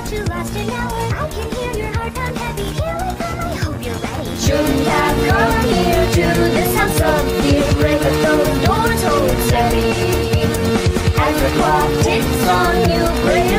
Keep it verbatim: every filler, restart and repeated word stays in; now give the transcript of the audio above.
to last an hour. I can hear your heart pound heavy. Here I come, I hope you're ready. Shouldn't have come here to this house of fear. Break up those doors, hold steady. As the clock ticks on, you pray